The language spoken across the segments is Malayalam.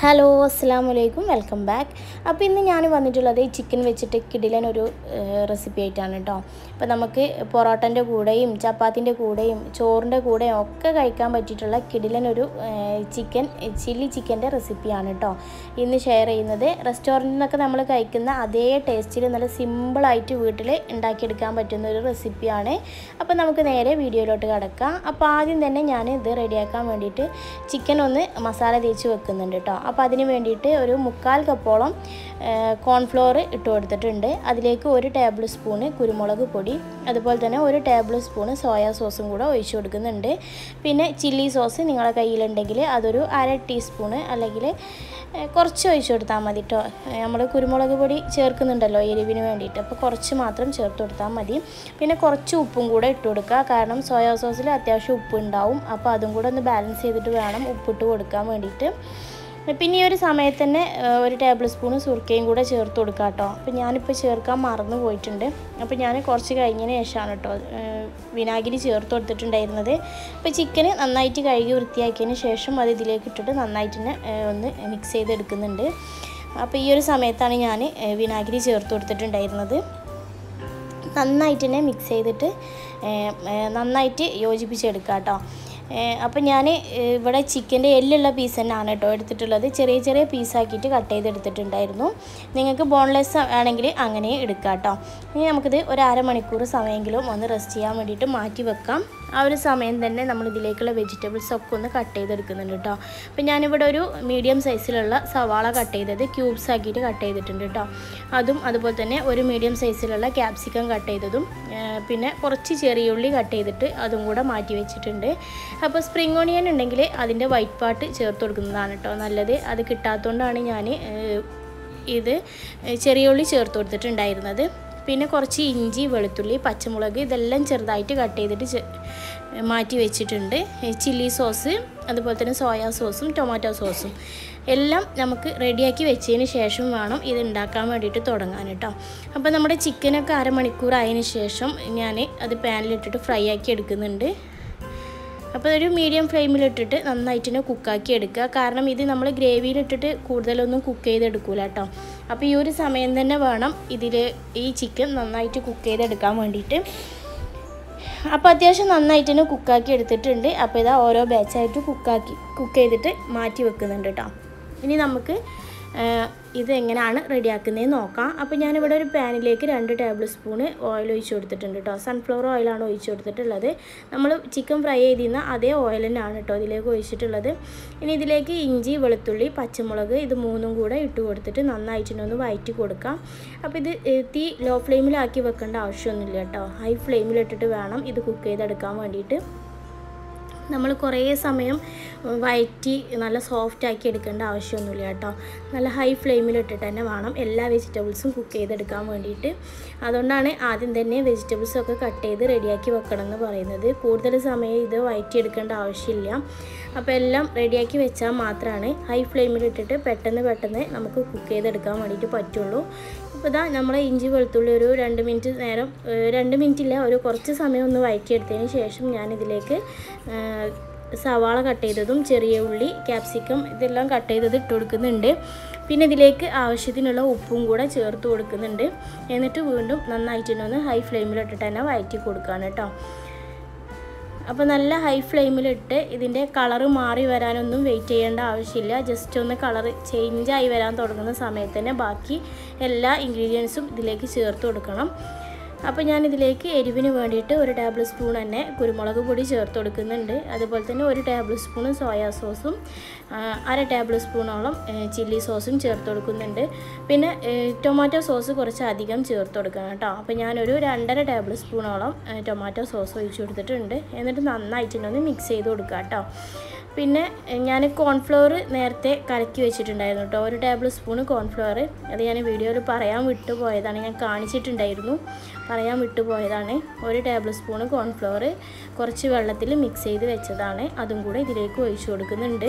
ഹലോ അസ്സലാമലൈക്കും വെൽക്കം ബാക്ക്. അപ്പോൾ ഇന്ന് ഞാൻ വന്നിട്ടുള്ളത് ചിക്കൻ വെച്ചിട്ട് കിടിലൻ ഒരു റെസിപ്പി ആയിട്ടാണ് കേട്ടോ. അപ്പോൾ നമുക്ക് പൊറോട്ടൻ്റെ കൂടെയും ചപ്പാത്തിൻ്റെ കൂടെയും ചോറിൻ്റെ കൂടെയും ഒക്കെ കഴിക്കാൻ പറ്റിയിട്ടുള്ള കിടിലൻ ഒരു ചില്ലി ചിക്കൻ്റെ റെസിപ്പിയാണ് കേട്ടോ ഇന്ന് ഷെയർ ചെയ്യുന്നത്. റെസ്റ്റോറൻറ്റിൽ നിന്നൊക്കെ നമ്മൾ കഴിക്കുന്ന അതേ ടേസ്റ്റിൽ നല്ല സിമ്പിളായിട്ട് വീട്ടിൽ ഉണ്ടാക്കിയെടുക്കാൻ പറ്റുന്ന ഒരു റെസിപ്പിയാണ്. അപ്പോൾ നമുക്ക് നേരെ വീഡിയോയിലോട്ട് കിടക്കാം. അപ്പോൾ ആദ്യം തന്നെ ഞാൻ ഇത് റെഡിയാക്കാൻ വേണ്ടിയിട്ട് ചിക്കൻ ഒന്ന് മസാല തേച്ച് വെക്കുന്നുണ്ട് കേട്ടോ. അപ്പോൾ അതിന് വേണ്ടിയിട്ട് ഒരു 1/4 കപ്പോളം കോൺഫ്ലോർ ഇട്ട് കൊടുത്തിട്ടുണ്ട്. അതിലേക്ക് 1 ടേബിൾ സ്പൂണ് കുരുമുളക് പൊടി, അതുപോലെ തന്നെ 1 ടേബിൾ സ്പൂണ് സോയാ സോസും കൂടെ ഒഴിച്ച് കൊടുക്കുന്നുണ്ട്. പിന്നെ ചില്ലി സോസ് നിങ്ങളുടെ കയ്യിലുണ്ടെങ്കിൽ അതൊരു 1/2 ടീസ്പൂണ് അല്ലെങ്കിൽ കുറച്ച് ഒഴിച്ച് കൊടുത്താൽ മതി കേട്ടോ. നമ്മൾ കുരുമുളക് പൊടി ചേർക്കുന്നുണ്ടല്ലോ എരിവിന് വേണ്ടിയിട്ട്, അപ്പോൾ കുറച്ച് മാത്രം ചേർത്ത് കൊടുത്താൽ മതി. പിന്നെ കുറച്ച് ഉപ്പും കൂടെ ഇട്ട് കൊടുക്കുക, കാരണം സോയാ സോസിൽ അത്യാവശ്യം ഉപ്പ് ഉണ്ടാവും. അപ്പോൾ അതും കൂടെ ഒന്ന് ബാലൻസ് ചെയ്തിട്ട് വേണം ഉപ്പിട്ട് കൊടുക്കാൻ വേണ്ടിയിട്ട്. പിന്നെ ഈ ഒരു സമയത്ത് തന്നെ 1 ടേബിൾ സ്പൂണ് സുർക്കയും കൂടെ ചേർത്ത് കൊടുക്കുക കേട്ടോ. അപ്പോൾ ഞാനിപ്പോൾ ചേർക്കാൻ മറന്നു പോയിട്ടുണ്ട്. അപ്പോൾ ഞാൻ കുറച്ച് കഴിഞ്ഞതിന് ശേഷമാണ് കേട്ടോ വിനാഗിരി ചേർത്ത് കൊടുത്തിട്ടുണ്ടായിരുന്നത്. അപ്പോൾ ചിക്കന് നന്നായിട്ട് കഴുകി വൃത്തിയാക്കിയതിന് ശേഷം അത് ഇതിലേക്ക് ഇട്ടിട്ട് നന്നായിട്ട് തന്നെ ഒന്ന് മിക്സ് ചെയ്തെടുക്കുന്നുണ്ട്. അപ്പോൾ ഈ ഒരു സമയത്താണ് ഞാൻ വിനാഗിരി ചേർത്ത് കൊടുത്തിട്ടുണ്ടായിരുന്നത്. നന്നായിട്ട് തന്നെ മിക്സ് ചെയ്തിട്ട് നന്നായിട്ട് യോജിപ്പിച്ചെടുക്കുക കേട്ടോ. അപ്പോൾ ഞാൻ ഇവിടെ ചിക്കൻ്റെ എല്ലുള്ള പീസ് തന്നെയാണ് കേട്ടോ എടുത്തിട്ടുള്ളത്. ചെറിയ ചെറിയ പീസാക്കിയിട്ട് കട്ട് ചെയ്തെടുത്തിട്ടുണ്ടായിരുന്നു. നിങ്ങൾക്ക് ബോൺലെസ് ആണെങ്കിൽ അങ്ങനെ എടുക്കാം കേട്ടോ. ഇനി നമുക്കിത് ഒരു അരമണിക്കൂർ സമയമെങ്കിലും ഒന്ന് റെസ്റ്റ് ചെയ്യാൻ വേണ്ടിയിട്ട് മാറ്റി വെക്കാം. ആ ഒരു സമയം തന്നെ നമ്മൾ ഇതിലേക്കുള്ള വെജിറ്റബിൾസ് ഒക്കെ ഒന്ന് കട്ട് ചെയ്തെടുക്കുന്നുണ്ട് കേട്ടോ. അപ്പോൾ ഞാനിവിടെ ഒരു മീഡിയം സൈസിലുള്ള സവാള കട്ട് ചെയ്തത് ക്യൂബ്സ് ആക്കിയിട്ട് കട്ട് ചെയ്തിട്ടുണ്ട് കേട്ടോ. അതും അതുപോലെ തന്നെ ഒരു മീഡിയം സൈസിലുള്ള ക്യാപ്സിക്കം കട്ട് ചെയ്തതും പിന്നെ കുറച്ച് ചെറിയ ഉള്ളി കട്ട് ചെയ്തിട്ട് അതും കൂടെ മാറ്റി വെച്ചിട്ടുണ്ട്. അപ്പോൾ സ്പ്രിംഗ് ഓണിയൻ ഉണ്ടെങ്കിൽ അതിൻ്റെ വൈറ്റ് പാർട്ട് ചേർത്ത് കൊടുക്കുന്നതാണ് കേട്ടോ നല്ലത്. അത് കിട്ടാത്തതുകൊണ്ടാണ് ഞാൻ ഇത് ചെറിയ ഉള്ളി ചേർത്ത് കൊടുത്തിട്ടുണ്ടായിരുന്നത്. പിന്നെ കുറച്ച് ഇഞ്ചി, വെളുത്തുള്ളി, പച്ചമുളക് ഇതെല്ലാം ചെറുതായിട്ട് കട്ട് ചെയ്തിട്ട് മാറ്റി വെച്ചിട്ടുണ്ട്. ചില്ലി സോസ്, അതുപോലെ തന്നെ സോയാ സോസും ടൊമാറ്റോ സോസും എല്ലാം നമുക്ക് റെഡിയാക്കി വെച്ചതിന് ശേഷം വേണം ഇത് ഉണ്ടാക്കാൻ വേണ്ടിയിട്ട് തുടങ്ങാൻ കേട്ടോ. അപ്പോൾ നമ്മുടെ ചിക്കനൊക്കെ അരമണിക്കൂർ ആയതിന് ശേഷം ഞാൻ അത് പാനിലിട്ടിട്ട് ഫ്രൈ ആക്കി എടുക്കുന്നുണ്ട്. അപ്പോൾ ഒരു മീഡിയം ഫ്ലെയിമിലിട്ടിട്ട് നന്നായിട്ട് തന്നെ കുക്കാക്കി എടുക്കുക, കാരണം ഇത് നമ്മൾ ഗ്രേവിയിലിട്ടിട്ട് കൂടുതലൊന്നും കുക്ക് ചെയ്തെടുക്കില്ല കേട്ടോ. അപ്പോൾ ഈ ഒരു സമയം തന്നെ വേണം ഈ ചിക്കൻ നന്നായിട്ട് കുക്ക് ചെയ്തെടുക്കാൻ വേണ്ടിയിട്ട്. അപ്പോൾ അത്യാവശ്യം നന്നായിട്ട് തന്നെ കുക്കാക്കി എടുത്തിട്ടുണ്ട്. അപ്പോൾ ഇതാ ഓരോ ബാച്ചായിട്ട് കുക്ക് ചെയ്തിട്ട് മാറ്റി വെക്കുന്നുണ്ട് കേട്ടോ. ഇനി നമുക്ക് ഇത് എങ്ങനെയാണ് റെഡിയാക്കുന്നതെന്ന് നോക്കാം. അപ്പോൾ ഞാനിവിടെ ഒരു പാനിലേക്ക് 2 ടേബിൾ സ്പൂണ് ഓയിൽ ഒഴിച്ച് കൊടുത്തിട്ടുണ്ട് കേട്ടോ. സൺഫ്ലവർ ഓയിലാണ് ഒഴിച്ച് കൊടുത്തിട്ടുള്ളത്. നമ്മൾ ചിക്കൻ ഫ്രൈ ചെയ്തിരുന്ന അതേ ഓയിൽ തന്നെയാണ് കേട്ടോ ഇതിലേക്ക് ഒഴിച്ചിട്ടുള്ളത്. ഇനി ഇതിലേക്ക് ഇഞ്ചി, വെളുത്തുള്ളി, പച്ചമുളക് ഇത് 3ഉം കൂടെ ഇട്ട് കൊടുത്തിട്ട് നന്നായിട്ടൊന്ന് വഴറ്റി കൊടുക്കാം. അപ്പോൾ ഇത് തീ ലോ ഫ്ലെയിമിലാക്കി വെക്കേണ്ട ആവശ്യമൊന്നുമില്ല കേട്ടോ. ഹൈ ഫ്ലെയിമിലിട്ടിട്ട് വേണം ഇത് കുക്ക് ചെയ്തെടുക്കാൻ വേണ്ടിയിട്ട്. നമ്മൾ കുറേ സമയം വഴറ്റി നല്ല സോഫ്റ്റ് ആക്കി എടുക്കേണ്ട ആവശ്യമൊന്നുമില്ല കേട്ടോ. നല്ല ഹൈ ഫ്ലെയിമിലിട്ടിട്ട് തന്നെ വേണം എല്ലാ വെജിറ്റബിൾസും കുക്ക് ചെയ്തെടുക്കാൻ വേണ്ടിയിട്ട്. അതുകൊണ്ടാണ് ആദ്യം തന്നെ വെജിറ്റബിൾസൊക്കെ കട്ട് ചെയ്ത് റെഡിയാക്കി വെക്കണം എന്ന് പറയുന്നത്. കൂടുതൽ സമയം ഇത് വഴറ്റി എടുക്കേണ്ട ആവശ്യമില്ല. അപ്പോൾ എല്ലാം റെഡിയാക്കി വെച്ചാൽ മാത്രമാണ് ഹൈ ഫ്ലെയിമിലിട്ടിട്ട് പെട്ടെന്ന് നമുക്ക് കുക്ക് ചെയ്തെടുക്കാൻ വേണ്ടിയിട്ട് പറ്റുള്ളൂ. അപ്പോൾ ഇതാ നമ്മൾ ഇഞ്ചി വെളുത്തുള്ളി ഒരു 2 മിനിറ്റ് നേരം 2 മിനിറ്റില്ല ഒരു കുറച്ച് സമയം ഒന്ന് വഴറ്റിയെടുത്തതിന് ശേഷം ഞാനിതിലേക്ക് സവാള കട്ട് ചെയ്തതും ചെറിയ ഉള്ളി, ക്യാപ്സിക്കം ഇതെല്ലാം കട്ട് ചെയ്തത് ഇട്ട് കൊടുക്കുന്നുണ്ട്. പിന്നെ ഇതിലേക്ക് ആവശ്യത്തിനുള്ള ഉപ്പും കൂടെ ചേർത്ത് കൊടുക്കുന്നുണ്ട്. എന്നിട്ട് വീണ്ടും നന്നായിട്ടൊന്ന് ഹൈ ഫ്ലെയിമിലിട്ടിട്ട് തന്നെ വഴറ്റി കൊടുക്കുകയാണ് കേട്ടോ. അപ്പോൾ നല്ല ഹൈ ഫ്ലെയിമിലിട്ട് ഇതിൻ്റെ കളറ് മാറി വരാനൊന്നും വെയിറ്റ് ചെയ്യേണ്ട ആവശ്യമില്ല. ജസ്റ്റ് ഒന്ന് കളറ് ചേഞ്ചായി വരാൻ തുടങ്ങുന്ന സമയത്ത് തന്നെ ബാക്കി എല്ലാ ഇൻഗ്രീഡിയൻസും ഇതിലേക്ക് ചേർത്ത് കൊടുക്കണം. അപ്പോൾ ഞാനിതിലേക്ക് എരിവിന് വേണ്ടിയിട്ട് 1 ടേബിൾ സ്പൂൺ തന്നെ കുരുമുളക് പൊടി ചേർത്ത് കൊടുക്കുന്നുണ്ട്. അതുപോലെ തന്നെ 1 ടേബിൾ സ്പൂൺ സോയാ സോസും 1/2 ടേബിൾ സ്പൂണോളം ചില്ലി സോസും ചേർത്ത് കൊടുക്കുന്നുണ്ട്. പിന്നെ ടൊമാറ്റോ സോസ് കുറച്ച് അധികം ചേർത്ത് കൊടുക്കണം കേട്ടോ. അപ്പോൾ ഞാനൊരു 2.5 ടേബിൾ സ്പൂണോളം ടൊമാറ്റോ സോസ് ഒഴിച്ച് കൊടുത്തിട്ടുണ്ട്. എന്നിട്ട് നന്നായിട്ടൊന്ന് മിക്സ് ചെയ്ത് കൊടുക്കുക കേട്ടോ. പിന്നെ ഞാൻ കോൺഫ്ലവർ നേരത്തെ കലക്കി വെച്ചിട്ടുണ്ടായിരുന്നു കേട്ടോ. 1 ടേബിൾ സ്പൂണ് കോൺഫ്ലവർ, അത് ഞാൻ വീഡിയോയിൽ പറയാൻ വിട്ടുപോയതാണ്. ഞാൻ കാണിച്ചിട്ടുണ്ടായിരുന്നു, പറയാൻ വിട്ടുപോയതാണ്. 1 ടേബിൾ സ്പൂണ് കോൺഫ്ലവർ കുറച്ച് വെള്ളത്തിൽ മിക്സ് ചെയ്ത് വെച്ചതാണ്. അതും കൂടെ ഇതിലേക്ക് ഒഴിച്ചു കൊടുക്കുന്നുണ്ട്.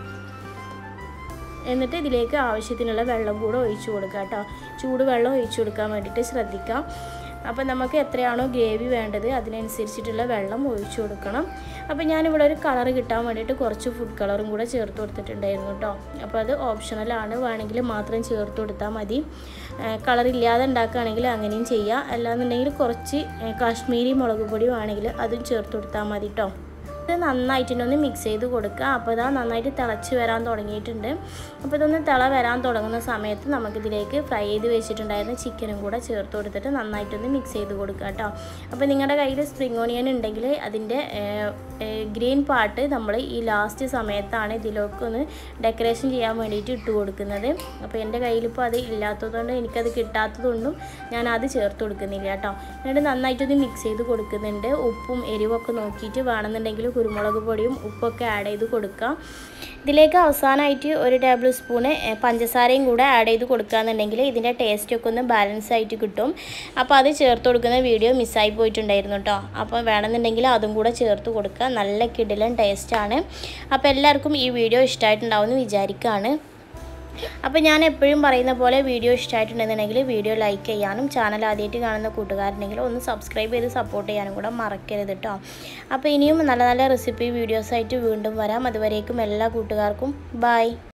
എന്നിട്ട് ഇതിലേക്ക് ആവശ്യത്തിനുള്ള വെള്ളം കൂടെ ഒഴിച്ചു കൊടുക്കുക കേട്ടോ. ചൂടുവെള്ളം ഒഴിച്ചു കൊടുക്കാൻ വേണ്ടിയിട്ട് ശ്രദ്ധിക്കാം. അപ്പോൾ നമുക്ക് എത്രയാണോ ഗ്രേവി വേണ്ടത് അതിനനുസരിച്ചിട്ടുള്ള വെള്ളം ഒഴിച്ചു കൊടുക്കണം. അപ്പോൾ ഞാനിവിടെ ഒരു കളർ കിട്ടാൻ വേണ്ടിയിട്ട് കുറച്ച് ഫുഡ് കളറും കൂടെ ചേർത്ത് കൊടുത്തിട്ടുണ്ടായിരുന്നു കേട്ടോ. അപ്പോൾ അത് ഓപ്ഷണലാണ്, വേണമെങ്കിൽ മാത്രം ചേർത്ത് കൊടുത്താൽ മതി. കളറില്ലാതെ ഉണ്ടാക്കുകയാണെങ്കിൽ അങ്ങനെയും ചെയ്യാം, അല്ലാന്നുണ്ടെങ്കിൽ കുറച്ച് കാശ്മീരി മുളക് പൊടി വേണമെങ്കിൽ അതും ചേർത്ത് കൊടുത്താൽ മതി കേട്ടോ. ഇത് നന്നായിട്ടൊന്ന് മിക്സ് ചെയ്ത് കൊടുക്കുക. അപ്പോൾ ഇതാ നന്നായിട്ട് തിളച്ച് വരാൻ തുടങ്ങിയിട്ടുണ്ട്. അപ്പോൾ ഇതൊന്ന് തിള വരാൻ തുടങ്ങുന്ന സമയത്ത് നമുക്കിതിലേക്ക് ഫ്രൈ ചെയ്ത് വെച്ചിട്ടുണ്ടായിരുന്ന ചിക്കനും കൂടെ ചേർത്ത് കൊടുത്തിട്ട് നന്നായിട്ടൊന്ന് മിക്സ് ചെയ്ത് കൊടുക്കുക കേട്ടോ. അപ്പോൾ നിങ്ങളുടെ കയ്യിൽ സ്പ്രിംഗ് ഓണിയൻ ഉണ്ടെങ്കിൽ അതിൻ്റെ ഗ്രീൻ പാർട്ട് നമ്മൾ ഈ ലാസ്റ്റ് സമയത്താണ് ഇതിലേക്ക് ഒന്ന് ഡെക്കറേഷൻ ചെയ്യാൻ വേണ്ടിയിട്ട് ഇട്ട് കൊടുക്കുന്നത്. അപ്പോൾ എൻ്റെ കയ്യിലിപ്പോൾ അത് ഇല്ലാത്തതുകൊണ്ട് എനിക്കത് കിട്ടാത്തതുകൊണ്ടും ഞാൻ അത് ചേർത്ത് കൊടുക്കുന്നില്ല കേട്ടോ. എന്നിട്ട് നന്നായിട്ടൊന്ന് മിക്സ് ചെയ്ത് കൊടുക്കുന്നുണ്ട്. ഉപ്പും എരിവൊക്കെ നോക്കിയിട്ട് വേണമെന്നുണ്ടെങ്കിൽ കുരുമുളക് പൊടിയും ഉപ്പൊക്കെ ആഡ് ചെയ്ത് കൊടുക്കുക. ഇതിലേക്ക് അവസാനമായിട്ട് ഒരു ടേബിൾ സ്പൂണ് പഞ്ചസാരയും കൂടെ ആഡ് ചെയ്ത് കൊടുക്കുകയെന്നുണ്ടെങ്കിൽ ഇതിൻ്റെ ടേസ്റ്റൊക്കെ ഒന്ന് ബാലൻസ് ആയിട്ട് കിട്ടും. അപ്പോൾ അത് ചേർത്ത് കൊടുക്കുന്ന വീഡിയോ മിസ്സായി പോയിട്ടുണ്ടായിരുന്നു കേട്ടോ. അപ്പോൾ വേണമെന്നുണ്ടെങ്കിൽ അതും കൂടെ ചേർത്ത് കൊടുക്കുക. നല്ല കിടിലൻ ടേസ്റ്റാണ്. അപ്പോൾ എല്ലാവർക്കും ഈ വീഡിയോ ഇഷ്ടമായിട്ടുണ്ടാവുമെന്ന് വിചാരിക്കുകയാണ്. അപ്പോൾ ഞാൻ എപ്പോഴും പറയുന്ന പോലെ വീഡിയോ ഇഷ്ടമായിട്ടുണ്ടെന്നുണ്ടെങ്കിൽ വീഡിയോ ലൈക്ക് ചെയ്യാനും ചാനൽ ആദ്യമായിട്ട് കാണുന്ന കൂട്ടുകാരുണ്ടെങ്കിൽ ഒന്ന് സബ്സ്ക്രൈബ് ചെയ്ത് സപ്പോർട്ട് ചെയ്യാനും കൂടെ മറക്കരുത് കേട്ടോ. അപ്പോൾ ഇനിയും നല്ല നല്ല റെസിപ്പി വീഡിയോസായിട്ട് വീണ്ടും വരാം. അതുവരേക്കും എല്ലാ കൂട്ടുകാർക്കും ബൈ.